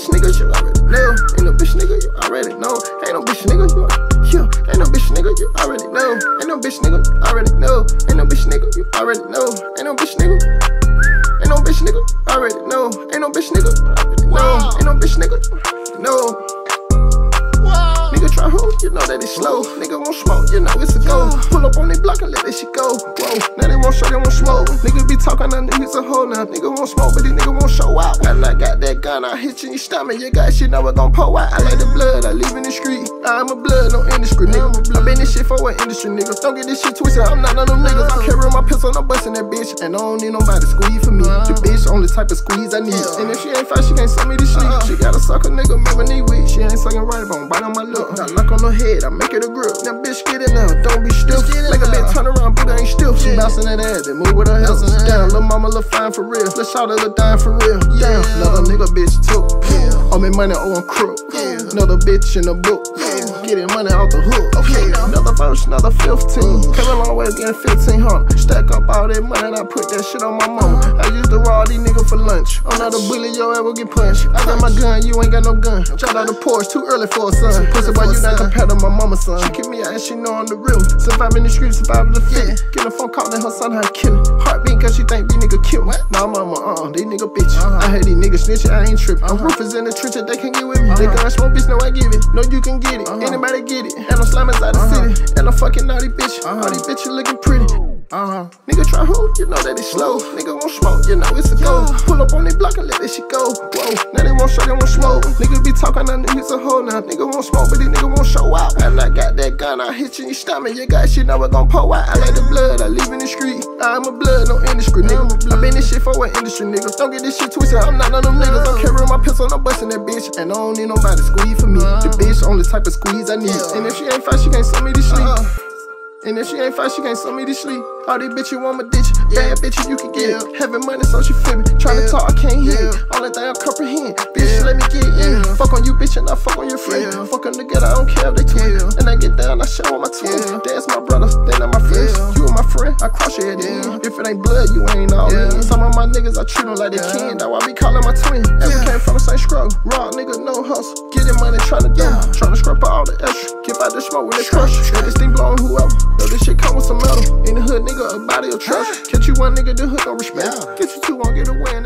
bitch nigga, you already know. Ain't no bitch nigga, you already know. Ain't no bitch nigga, you ain't no bitch nigga, you already know. Ain't no bitch nigga, you already know. Ain't no bitch nigga, you already know. Ain't no bitch nigga. Ain't no bitch nigga, already know. Ain't no bitch nigga, already know. Ain't no bitch nigga, no. Nigga try who? You know that it's slow. Nigga won't smoke, you know it's a go. Pull up on the block and let that shit go. Whoa, now they won't show, they won't smoke. Nigga be talking, that niggas a hoe now. Nigga won't smoke, but these niggas won't show out. And I got that gun, I hit you in your stomach. You got shit, now it gon' pour out. I like the blood, I live in the street. I'm a blood, no industry, nigga. I been this shit for an industry, nigga. Don't get this shit twisted, I'm not none of them niggas. I'm carrying my pistol, I'm busting that bitch. And I don't need nobody to squeeze for me. The bitch only type of squeeze I need. And if she ain't fast, she can't send me to sleep. She got a sucker, nigga, remember knee weak. She ain't sucking right, but I'm bite on my lip. Got knock on her head, I make it a grip. Now bitch get it now, don't be stiff. Like a bitch turn around, but I ain't stiff. She bouncing that ass, then move with her hips. Damn, lil' mama look fine for real. Let's shout her look dying for real. Damn, another nigga bitch took. Owe me money, oh I'm crook. Another bitch in the book. Getting money out the hook. Okay, another verse, another 15. Came a long way getting 1500. Stack up all that money and I put that shit on my mama. I used to raw these niggas for lunch. Another bullet, your ass will get punched. I got my gun, you ain't got no gun. Shot out the porch, too early for a son. Pussy boy, you not compared to my mama's son. She kick me out and she know I'm the real. Survive in the streets, survive in the fit. Get a phone call and her son how to kill it. Heartbeat cause she think these niggas kill me. Nah mama, these niggas bitch. I hate these niggas snitching, I ain't tripping. I'm roofers in the trenches, they can't get with me. They gun smoke, bitch, no I give it. No you can get it. Anybody get it. And I'm slamming out the city. And I'm fucking naughty bitch. All these bitches looking pretty. Nigga try who? You know that it's slow. Nigga won't smoke, you know it's a go. Pull up on the block and let that shit go. Whoa, now they won't show, they won't smoke. Niggas be talking, that niggas a hoe now. Nigga won't smoke, but these niggas won't show out. And I got that gun, I hit you in your stomach. You got shit, now it gon' pour out. I like the blood, I live in the street. I'm a blood, no industry, nigga. I been this shit for an industry, nigga. Don't get this shit twisted, I'm not none of them niggas. I'm carrying my pistol, I'm busting that bitch. And I don't need nobody to squeeze for me. The bitch only type of squeeze I need. And if she ain't fast, she can't send me to sleep. And if she ain't fast, she can't send me to sleep. All these bitches want my ditch. Bad bitches, you can get it. Having money, so she feel me. Tryna talk, I can't hear it. Only thing I comprehend. Bitch, let me get in. Fuck on you, bitch, and I fuck on your friend. Fuck them together, I don't care if they twin. And I get down, I show on my twin. That's my brother, they not my friends. You and my friend, I cross your head in. If it ain't blood, you ain't all in. Some of my niggas, I treat them like they kin. That's why I be calling my twin. And we came from the same struggle. Raw nigga, no hustle. Getting money, tryna do. Tryna scrap all the extra. Keep out the smoke when they crush. Let this thing blow on whoever. Know this shit come with some metal. In the hood, nigga, a body of trash. Catch you one nigga, the hood don't respect. Get you two, won't get away.